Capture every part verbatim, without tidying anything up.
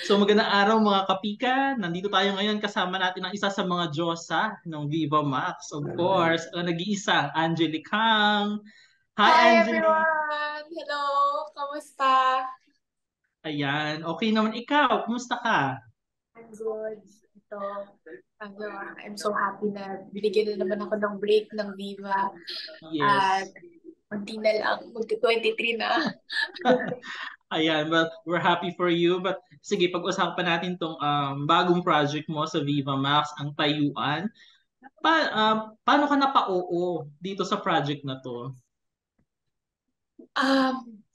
So magandang araw mga kapika. Nandito tayo ngayon kasama natin ang isa sa mga Diyosa ng Viva Max. Of course, ang nag-iisang Angelique Hang. Hi Hi Angelique! everyone! Hello! Kamusta? Ayan, okay naman ikaw. Kumusta ka? I'm good. Ito, ano, I'm so happy na binigyan na naman ako ng break ng Viva. At Yes. unti na lang, magti-twenty-three na. Ayan, well, we're happy for you. But sige, pag-usapan natin tong um, bagong project mo sa Viva Max, ang Tayuan. Pa, um, paano ka napa-oo dito sa project na to? Um,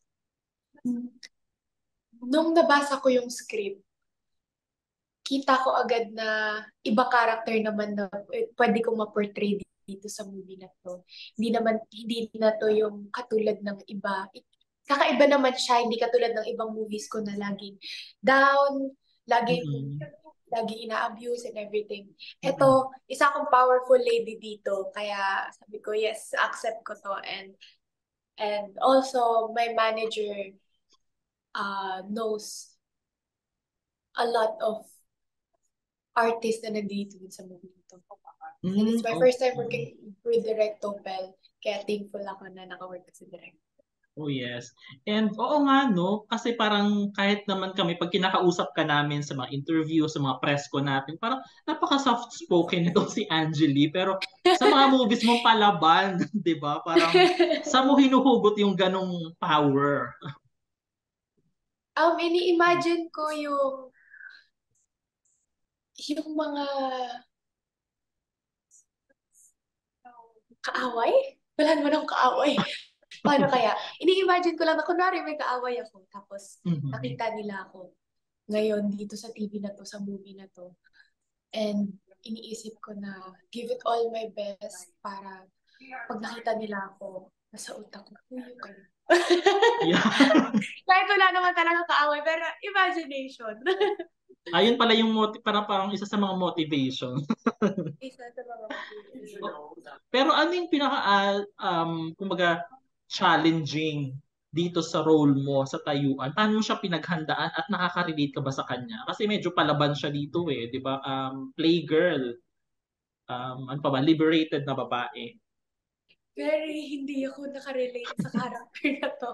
Nung nabasa ko yung script, kita ko agad na ibang character naman na eh, pwede kong ma-portray dito sa movie na to. Hindi naman, hindi na to yung katulad ng iba. Kakaiba naman siya, hindi katulad ng ibang movies ko na laging down, laging, Mm-mm. laging ina-abuse and everything. Mm-mm. Ito, isa akong powerful lady dito, kaya sabi ko, yes, accept ko to. And, and also, my manager uh, knows a lot of artist na nandito din sa movie nito. And Mm, it's my first time okay. working with Direct Topel. Kaya thankful ako na naka-work ko sa Direct. Oh yes. And oo nga no, kasi parang kahit naman kami pag kinakausap ka namin sa mga interview, sa mga press ko natin, parang napaka soft spoken nito si Angeli, pero sa mga movies mong palaban, 'di ba? Parang sa mo hinuhugot yung ganong power. um, ini-imagine ko yung yung mga kaaway? Wala naman akong kaaway. Paano kaya? Ini-imagine ko lang na kunwari may kaaway ako. Tapos Mhm. nakita nila ako ngayon dito sa T V na to, sa movie na to. And iniisip ko na give it all my best para pag nakita nila ako, nasa utak ko, huyo kayo. Yeah. Kahit wala naman talaga kaaway, pero imagination. Ayun pala yung motiv para parang isa sa mga motivation. Isa sa mga motivation. Pero ano yung pinaka ah, um kumbaga challenging dito sa role mo sa tayuan? Paano mo siya pinaghandaan at nakaka-relate ka ba sa kanya? Kasi medyo palaban siya dito eh, 'di ba? Um, playgirl, um, ano pa ba, liberated na babae. Very hindi ako nakarelate sa character na to.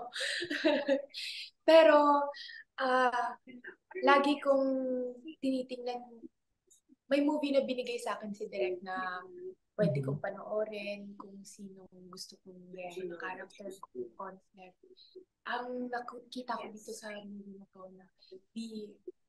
Pero, ah lagi kong tinitingnan, may movie na binigay sa akin si Direk na pwede Mhm. kong panoorin kung sino gusto kong ano, character, concept. Ang nakita ko dito sa movie na to na be,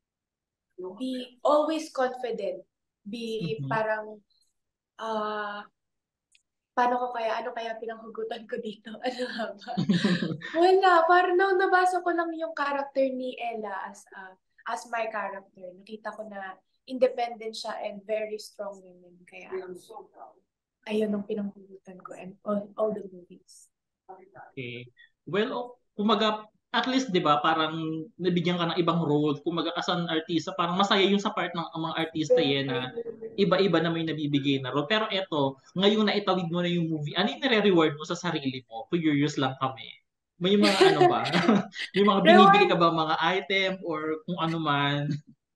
be always confident. Be Mhm. parang, ah paano ko kaya, ano kaya pinanghugutan ko dito? Ano nga ba? Wala, parang nung nabasa ko lang yung character ni Ella as a, as my character. Nakita ko na independent siya and very strong woman. Kaya ayun ang pinanghugutan ko and all, all the movies. Okay. Well, oh, kumaga, at least 'di ba, parang nabigyan ka ng ibang role. Kumaga as an artista, parang masaya yung sa part ng ang mga artista eh na iba-iba na may nabibigay na role. Pero eto, ngayong naitawid mo na yung movie, ano yung nire-reward mo sa sarili mo? Curious lang kami. May mga ano ba? May mga binibili ka Reward ba mga item or kung ano man?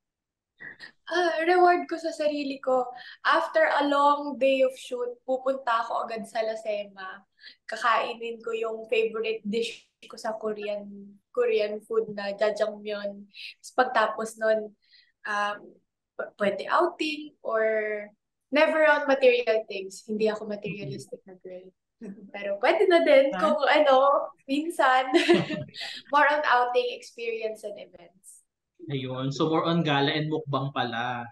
Ah, reward ko sa sarili ko. After a long day of shoot, pupunta ako agad sa Lasema. Kakainin ko yung favorite dish ko sa Korean Korean food na jjajangmyeon. Tapos pagtapos nun, um, p- pwede outing or never on material things. Hindi ako materialistic na girl. Pero pwede na din Ha? kung ano, minsan. More on outing experience and events. Ayun. So more on gala and mukbang pala.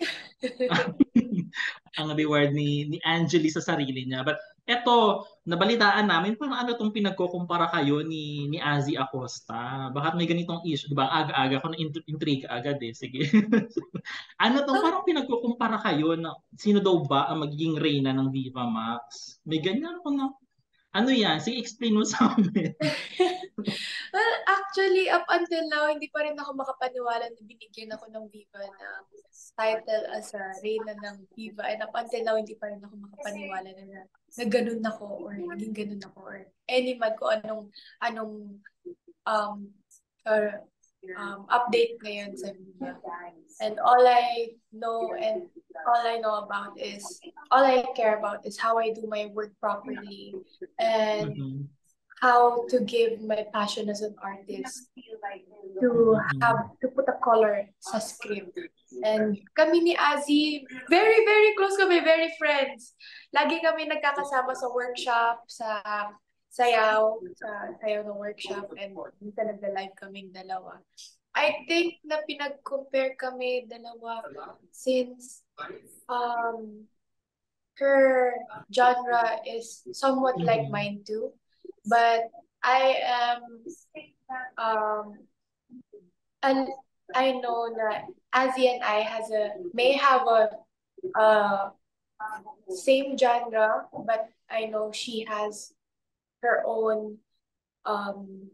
Ang reward ni ni Angeli sa sarili niya. But eto, nabalitaan namin parang ano tong pinagkukumpara kayo ni ni Azzy Acosta. Bakit may ganitong issue, 'di ba? Aga-aga ko na int- intrigue agad eh. Sige. Ano tong Ah, parang pinagkukumpara kayo na sino daw ba ang magiging reyna ng Viva Max? May ganyan ako na. Ano yan? Sige, explain mo sa amin. well, actually, up until now, hindi pa rin ako makapaniwala na binigyan ako ng Viva na title as a Reyna ng Viva. And up until now, hindi pa rin ako makapaniwala na, na, na ganun ako or naging ganun ako or any man ko anong, anong, um, or um, update ngayon sa Viva. And all I know and all I know about is, all I care about is how I do my work properly and Mhm. how to give my passion as an artist to Mhm. have to put a color sa script. And kami ni Azzy, very, very close kami, very friends. Lagi kami nagkakasama sa workshop, sa sayaw, sa sayaw ng workshop, and minsan nagla-live kaming dalawa. I think na pinag-compare kami dalawa since um her genre is somewhat like Mhm. mine too. But I am um and I know that Azzy and I has a may have a uh same genre, but I know she has her own um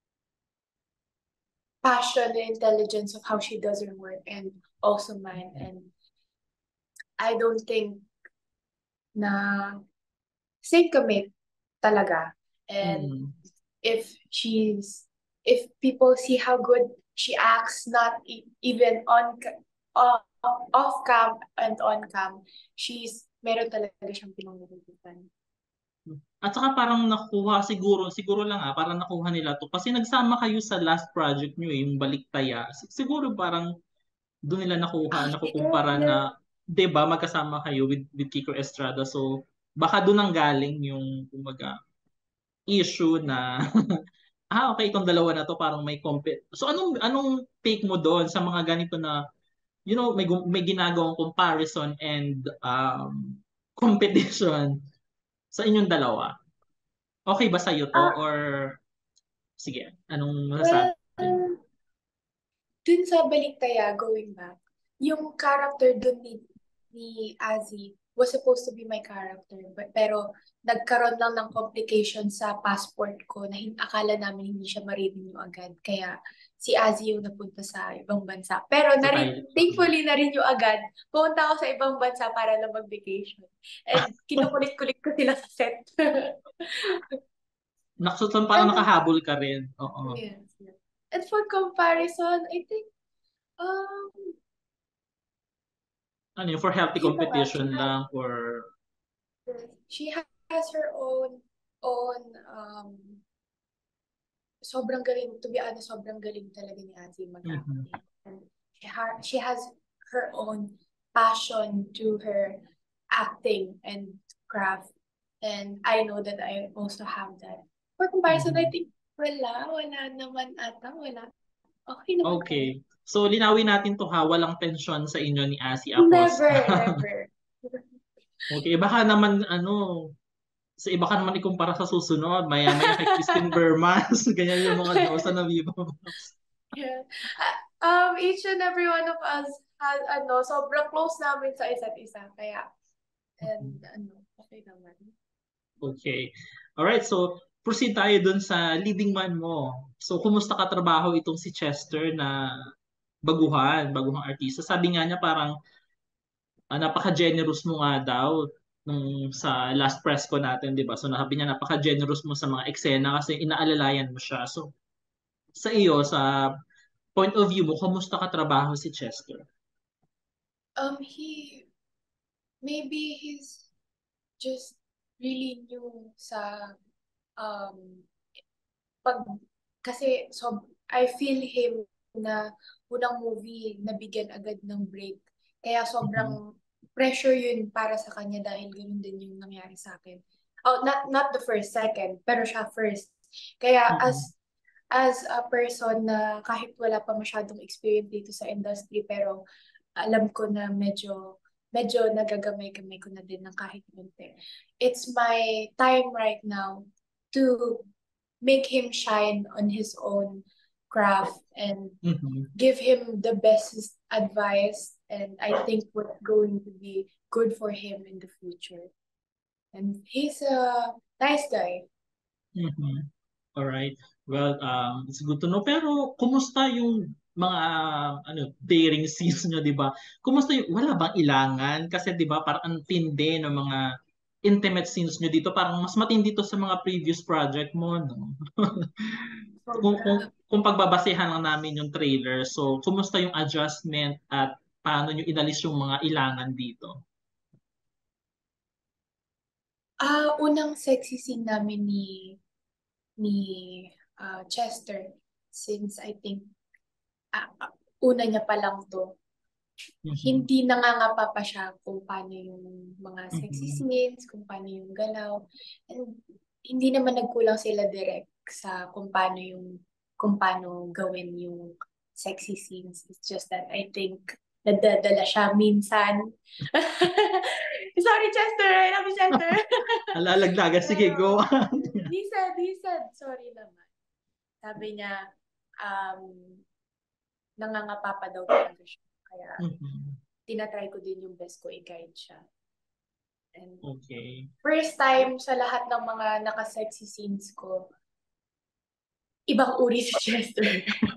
passion and intelligence of how she does her work, and also mine. And I don't think na same kami talaga. And Mhm. if she's if people see how good she acts, not e- even on ca- off, off cam and on cam, she's meron talaga siyang pinangunagutan. At saka parang nakuha siguro, siguro lang ah, parang nakuha nila to kasi nagsama kayo sa last project nyo eh, yung Baliktaya. Si- Siguro parang doon nila nakuha, Ah, nakukumpara siguro. na, 'di ba, magkasama kayo with with Kiko Estrada. So baka doon ang galing yung kumbaga issue na ah okay itong dalawa na to parang may compete. So anong anong take mo doon sa mga ganito na you know may gu- may ginagawang comparison and um competition sa inyong dalawa? Okay ba sa'yo to Ah, or sige, anong masasabi well, mo? dun sa Baliktaya, going back, yung character dun ni, ni Azzy was supposed to be my character. But, pero nagkaroon lang ng complication sa passport ko na hin- akala namin hindi siya ma-renew agad. Kaya si Azzy yung napunta sa ibang bansa. Pero Sa nari- Thailand. thankfully na-renew agad. Pumunta ako sa ibang bansa para lang mag-vacation. And kinukulit-kulit ko sila sa set. Nakasutan parang And nakahabol ka rin. Oo. yes, yes. And for comparison, I think um Ano yun, for healthy yun na nga, she competition has lang or she has her own own um sobrang galing, to be honest, sobrang galing talaga ni Azzy mhm. mag-acting. And she, ha- she has her own passion to her acting and craft. And I know that I also have that. For comparison, I Mhm. think wala, wala naman ata, wala. Okay naman kami. Okay. So linawin natin to ha, walang tensyon sa inyo ni Asi Apos. Never, never. Okay, baka naman ano, sa iba ka naman ikumpara sa susunod, maya-maya kay Christine Bermas, ganyan yung mga diyosa na Viva Max. Yeah. Ah, Um, each and every one of us has, ano, sobrang close namin sa isa't isa. Kaya, and, ano, okay naman. Okay. Alright, so proceed tayo dun sa leading man mo. So, kumusta ka trabaho itong si Chester na baguhan, baguhang artista? Sabi nga niya parang ah, napaka-generous mo nga daw nung sa last press ko natin, 'di ba? So, nasabi niya napaka-generous mo sa mga eksena kasi inaalalayan mo siya. So, sa iyo, sa point of view mo, kumusta ka trabaho si Chester? Um, he, maybe he's just really new sa, um, pag, kasi, so, I feel him na unang movie, nabigyan agad ng break. Kaya Mhm. sobrang pressure yun para sa kanya dahil ganun din yung nangyari sa akin. Oh, not not the first, second, pero siya first. Kaya Mhm. as as a person na kahit wala pa masyadong experience dito sa industry, pero alam ko na medyo medyo nagagamay-gamay ko na din ng kahit konti. It's my time right now to make him shine on his own craft and Mhm. give him the best advice, and I think what's going to be good for him in the future. And he's a nice guy. Mhm. Alright. Well, um, it's good to know. Pero, kumusta yung mga ano daring scenes nyo, 'di ba? Kumusta yung wala bang ilangan? Kasi 'di ba, parang ang tindi ng mga intimate scenes nyo dito. Parang mas matindi to sa mga previous project mo, no? Kung, kung Sobra. kung pagbabasehan lang namin yung trailer, so kumusta yung adjustment at paano nyo inalis yung mga ilangan dito? Ah, unang sexy scene namin ni ni ah, Chester, since I think ah, ah, una niya pa lang to, Mhm. hindi nangangapa pa siya kung paano yung mga sexy Mhm. scenes, kung paano yung galaw. And hindi naman nagkulang sila direct sa kung paano yung kung paano gawin yung sexy scenes. It's just that I think nadadala siya minsan. Sorry, Chester. I love you, Chester. Alalagdagan, sige, Pero, go. he said, he said, sorry naman. Sabi niya, um, nangangapa pa daw talaga siya. Kaya, Mhm. tinatry ko din yung best ko i-guide siya. And Okay. first time sa lahat ng mga naka-sexy scenes ko, ibang uri si Chester.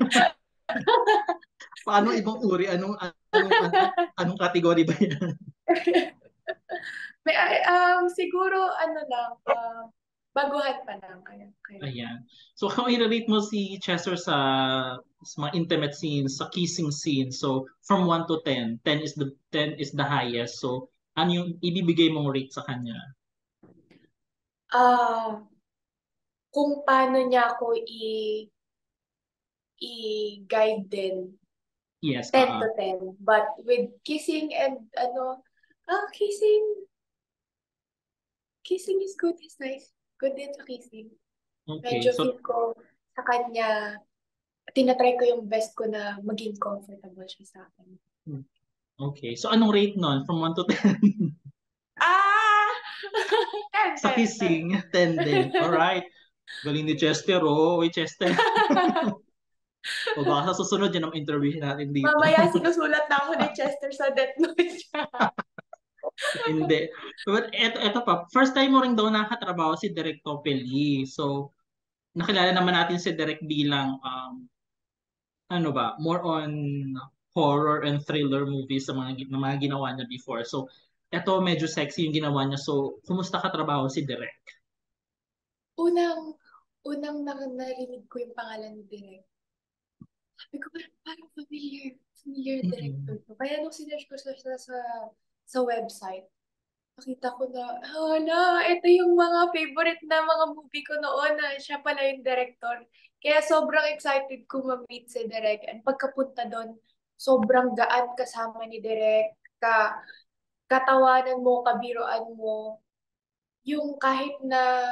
Paano ibang uri? Anong, anong, anong, anong category ba yan? May, ay, um, siguro, ano lang, uh, baguhan pa lang. Kaya, kaya. Ayan. So, kung i-rate mo si Chester sa, sa mga intimate scenes, sa kissing scenes, so from one to ten, ten is the ten is the highest. So, ano yung ibibigay mong rate sa kanya? Ah, kung paano niya ako i i-guide din, Yes, ten ah. to ten. But with kissing and ano, ah, kissing, kissing is good, is nice. Good din sa kissing. Okay. Medyo So, feel ko sa kanya, tinatry ko yung best ko na maging comfortable siya sa akin. okay. So, anong rate nun? From one to ten? Ah! ten, Sa ten, ten. kissing, ten din. Alright. Galing ni Chester, oh. Uy, Chester. O baka sa susunod yan ang interview natin dito. Mamaya sinusulat na ako ni Chester sa death note niya. Hindi. But eto, eto pa, first time mo rin daw nakatrabaho si Direk Topeli. So, nakilala naman natin si Direk bilang, um, ano ba, more on horror and thriller movies sa mga, gi- na mga ginawa niya before. So, eto medyo sexy yung ginawa niya. So, kumusta katrabaho si Direk? Unang, unang na- narinig ko yung pangalan ni Direk. Sabi ko, parang, parang familiar, familiar director Mhm. ko. Kaya nung sinearch ko sa, sa, sa, sa website, nakita ko na, hala, ito yung mga favorite na mga movie ko noon na siya pala yung director. Kaya sobrang excited ko ma-meet si Direk. And pagkapunta doon, sobrang gaan kasama ni Direk. Ka, katawanan mo, kabiroan mo. Yung kahit na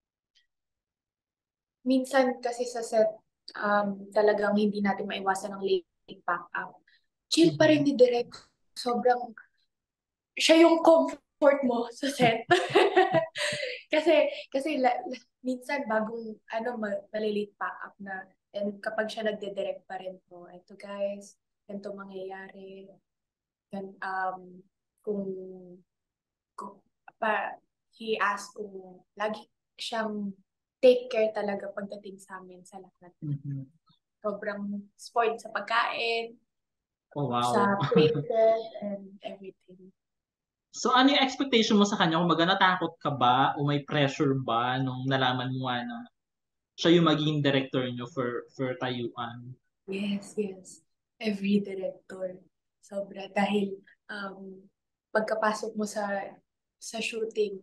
minsan kasi sa set, um, talagang hindi natin maiwasan ng late pack up. Chill pa rin Mhm. ni Direk. Sobrang, siya yung comfort mo sa set. Kasi, kasi la, la- minsan bagong, ano, ma- malilate pack up na. And kapag siya nagde-direct pa rin po, ito guys, ganito mangyayari. Gan, um, kung, kung, pa, he asked kung lagi siyang take care talaga pagdating sa amin sa lahat. Mhm. Sobrang spoiled sa pagkain, Oh, sa wow. places, and everything. So, ano yung expectation mo sa kanya? Kung natakot ka ba o may pressure ba nung nalaman mo nga na siya yung magiging director niyo for for Tayuan? Yes, yes. Every director. Sobra. Dahil um, pagkapasok mo sa sa shooting,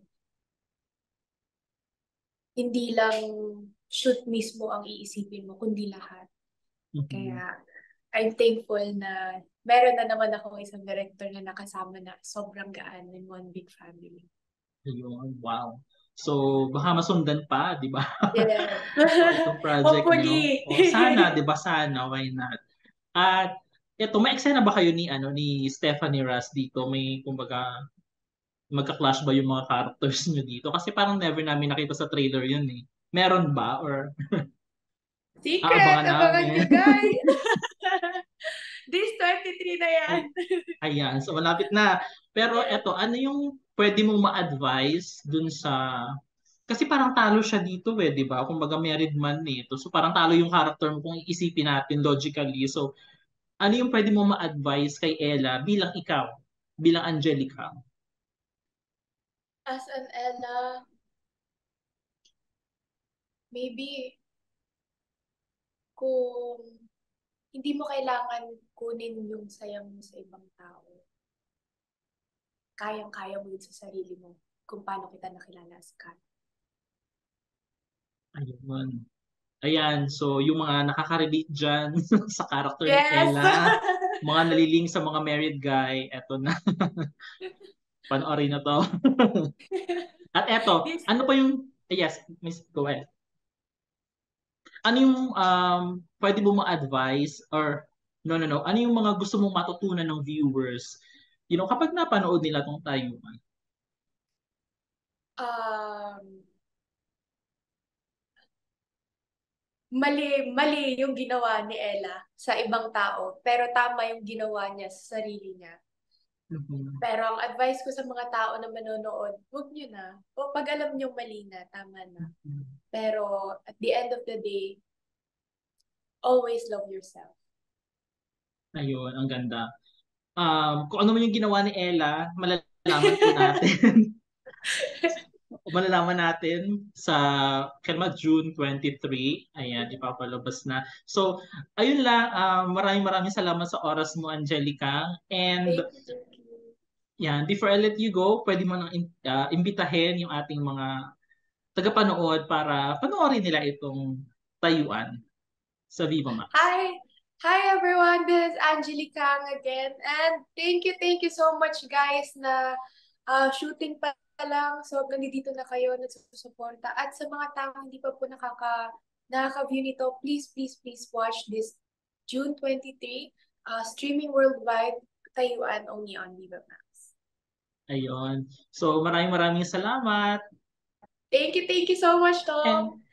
hindi lang shoot mismo ang iisipin mo, kundi lahat. Mhm. Kaya I'm thankful na meron na naman ako isang director na nakasama na sobrang gaan in one big family. Ayun, wow. So, baka masundan pa, di ba? Yes. O itong project niyo. Hopefully. O sana, di ba sana, why not? At ito, may eksena ba kayo ni ano ni Stephanie Ras dito? May kumbaga magka-clash ba yung mga characters niyo dito? Kasi parang never namin nakita sa trailer yun eh. Meron ba or Secret! aabangan Abangan namin? nyo, guys! This twenty-three na yan. Ay, ayan, so malapit na. Pero eto, ano yung pwede mong ma-advise dun sa... Kasi parang talo siya dito eh, di ba? Kumbaga married man nito. So parang talo yung character mo kung iisipin natin logically. So ano yung pwede mong ma-advise kay Ella bilang ikaw, bilang Angelica? As an Ella, maybe kung hindi mo kailangan kunin yung saya mo sa ibang tao. Kayang-kaya mo yun sa sarili mo kung paano kita nakilala as Kat. Ayun. Ayan, so yung mga nakaka-relate dyan sa character ni Yes! Ella, mga naliling sa mga married guy, eto na, panoorin na to. At eto, This, ano pa yung, yes, Miss, go ahead. Ano yung um, pwede mo ma-advise or no, no, no, ano yung mga gusto mong matutunan ng viewers, you know, kapag napanood nila tong tayuan? um, mali, mali yung ginawa ni Ella sa ibang tao, pero tama yung ginawa niya sa sarili niya. Mhm. Pero ang advice ko sa mga tao na manonood, huwag nyo na. O pag alam nyo mali na, tama na. Pero at the end of the day, always love yourself. Ayun, ang ganda. Um, kung ano man yung ginawa ni Ella, malalaman po natin. Malalaman natin sa kailan June twenty-three. Ayan, ipapalabas na. So, ayun lang. Um, maraming maraming salamat sa oras mo, Angelica. And Thank you, thank you. yan, before I let you go, pwede mo nang in- ah, imbitahin yung ating mga tagapanood para panoorin nila itong tayuan sa Viva Max. Hi! Hi everyone, this is Angelique Kang again. And thank you, thank you so much guys na uh, shooting pa lang. So, nandito na kayo, nagsusuporta. At sa mga taong hindi pa po nakaka, nakaka-view nito, please, please, please watch this June twenty-third, uh, streaming worldwide, Tayuan, only on Viva Max. Ayun. So, maraming maraming salamat. Thank you, thank you so much, And Tom.